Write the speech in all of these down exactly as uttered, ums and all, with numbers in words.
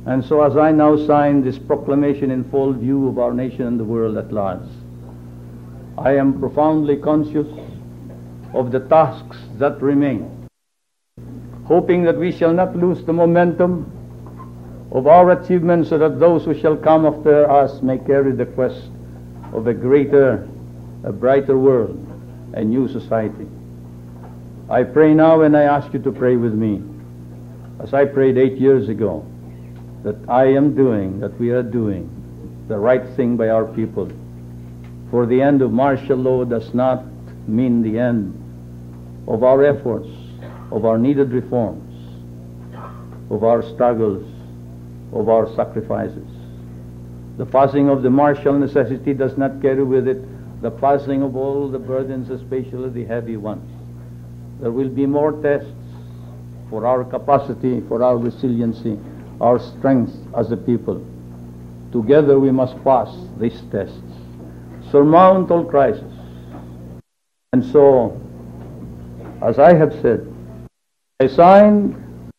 And so as I now sign this proclamation in full view of our nation and the world at large, I am profoundly conscious of the tasks that remain, hoping that we shall not lose the momentum of our achievements so that those who shall come after us may carry the quest of a greater, a brighter world, a new society. I pray now, and I ask you to pray with me, as I prayed eight years ago, that I am doing, that we are doing the right thing by our people. For the end of martial law does not mean the end of our efforts, of our needed reforms, of our struggles, of our sacrifices. The passing of the martial necessity does not carry with it the passing of all the burdens, especially the heavy ones. There will be more tests for our capacity, for our resiliency, our strength as a people. Together we must pass these tests, surmount all crises. And so, as I have said, I sign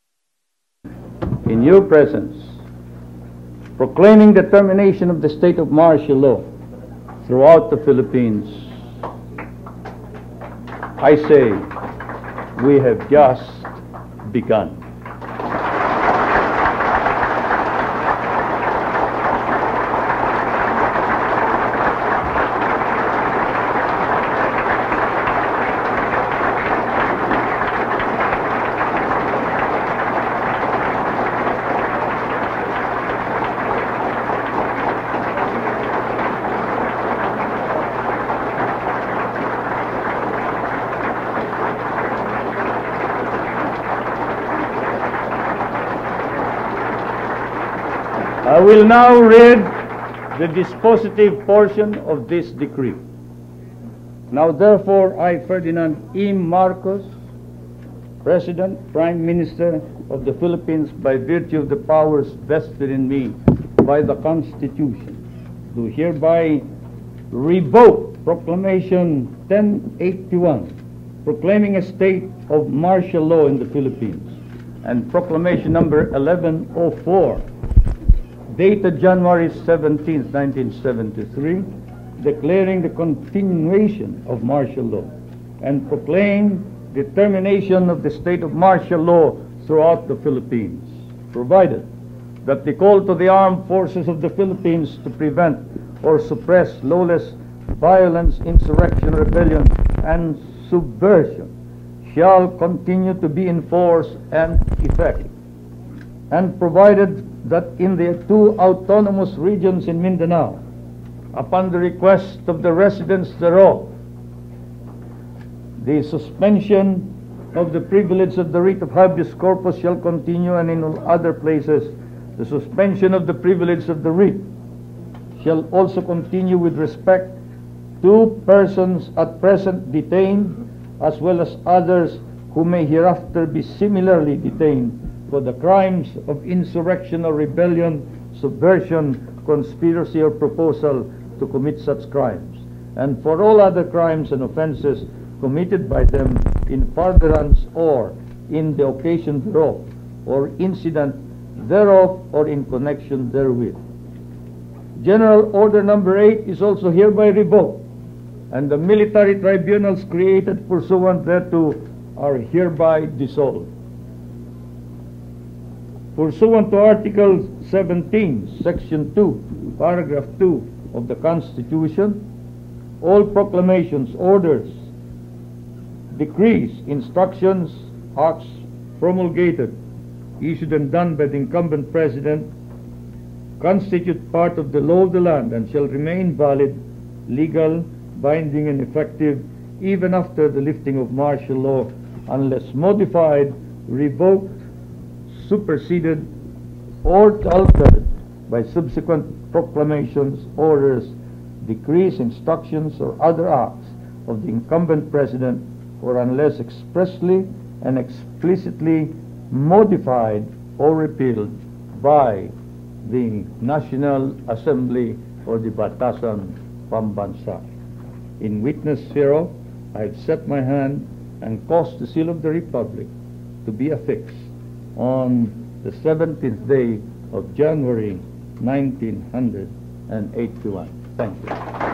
in your presence proclaiming the termination of the state of martial law throughout the Philippines. I say, we have just begun. I will now read the dispositive portion of this decree. Now therefore I, Ferdinand E. Marcos, President, Prime Minister of the Philippines, by virtue of the powers vested in me by the Constitution, do hereby revoke Proclamation ten eighty-one, proclaiming a state of martial law in the Philippines, and Proclamation number eleven oh four, dated January seventeenth, nineteen seventy-three, declaring the continuation of martial law, and proclaim the termination of the state of martial law throughout the Philippines, provided that the call to the armed forces of the Philippines to prevent or suppress lawless violence, insurrection, rebellion, and subversion shall continue to be in force and effect, and provided that in the two autonomous regions in Mindanao, upon the request of the residents thereof, the suspension of the privilege of the writ of habeas corpus shall continue, and in all other places the suspension of the privilege of the writ shall also continue with respect to persons at present detained, as well as others who may hereafter be similarly detained for the crimes of insurrection or rebellion, subversion, conspiracy, or proposal to commit such crimes, and for all other crimes and offenses committed by them in furtherance or in the occasion thereof, or incident thereof, or in connection therewith. General Order number eight is also hereby revoked, and the military tribunals created pursuant thereto are hereby dissolved. Pursuant to Article seventeen, Section two, Paragraph two of the Constitution, all proclamations, orders, decrees, instructions, acts promulgated, issued and done by the incumbent President constitute part of the law of the land and shall remain valid, legal, binding, and effective even after the lifting of martial law, unless modified, revoked, superseded, or altered by subsequent proclamations, orders, decrees, instructions, or other acts of the incumbent President, or unless expressly and explicitly modified or repealed by the National Assembly or the Batasan Pambansa. In witness hereof, I have set my hand and caused the seal of the Republic to be affixed on the seventeenth day of January nineteen eighty-one. Thank you.